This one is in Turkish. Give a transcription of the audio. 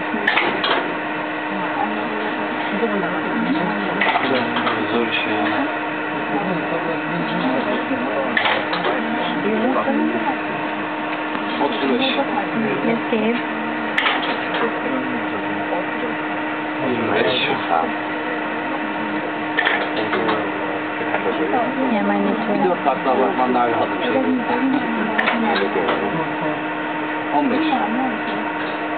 Zor iş ya. 35. Okay. 25. Hemen Bir 4 katlı apartman daha rahat bir şey. 15.